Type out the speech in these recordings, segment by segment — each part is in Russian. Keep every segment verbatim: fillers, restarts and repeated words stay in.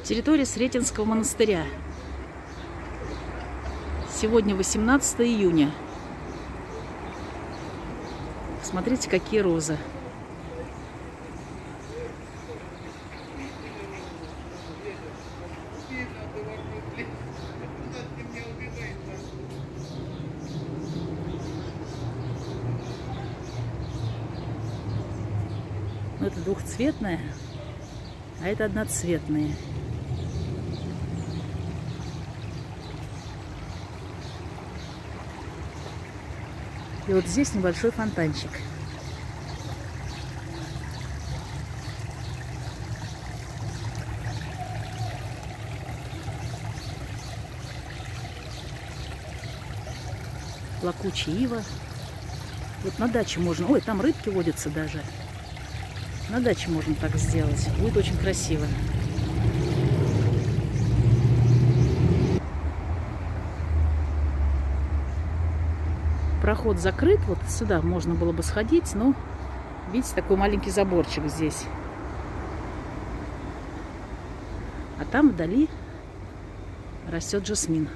Территория Сретенского монастыря. Сегодня восемнадцатое июня. Смотрите, какие розы. Это двухцветная, а это одноцветные. И вот здесь небольшой фонтанчик. Плакучая ива. Вот на даче можно... Ой, там рыбки водятся даже. На даче можно так сделать. Будет очень красиво. Проход закрыт. Вот сюда можно было бы сходить, но видите, такой маленький заборчик здесь. А там вдали растет жасмин.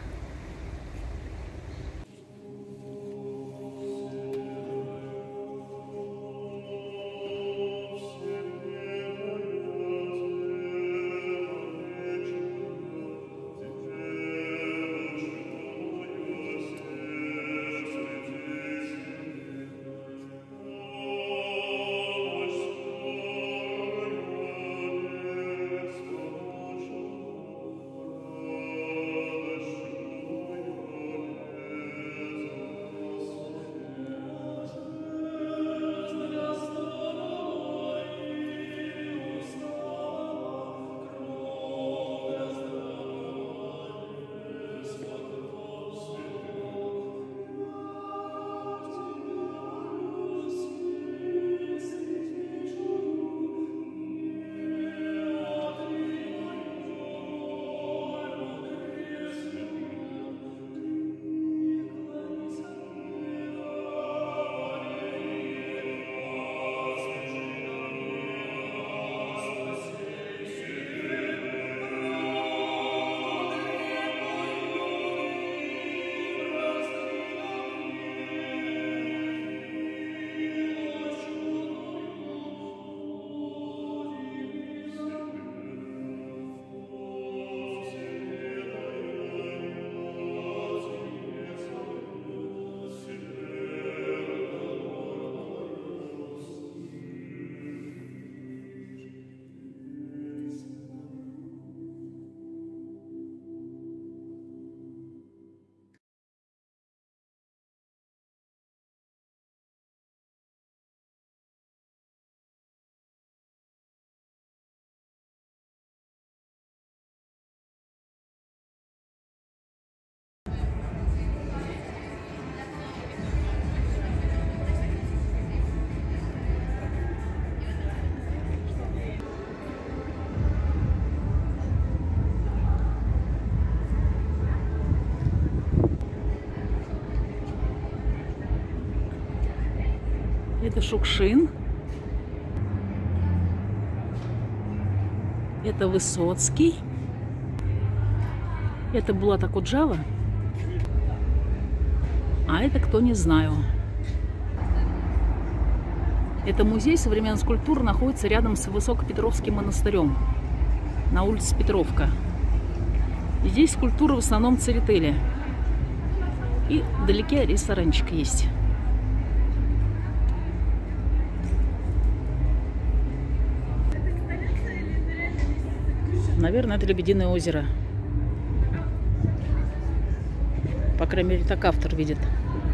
Это Шукшин. Это Высоцкий. Это Булат Акуджава. А это кто, не знаю. Это музей современной скульптуры, находится рядом с Высокопетровским монастырем. На улице Петровка. И здесь скульптуры в основном Церетели. И вдалеке ресторанчик есть. Наверное, это Лебединое озеро. По крайней мере, так автор видит.